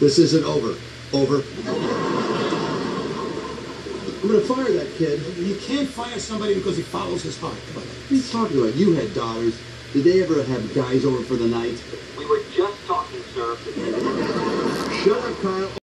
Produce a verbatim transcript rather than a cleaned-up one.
This isn't over. Over. I'm gonna fire that kid. You can't fire somebody because he follows his heart. Come on. What are you talking about? You had daughters. Did they ever have guys over for the night? We were just talking, sir. Shut up, Kyle.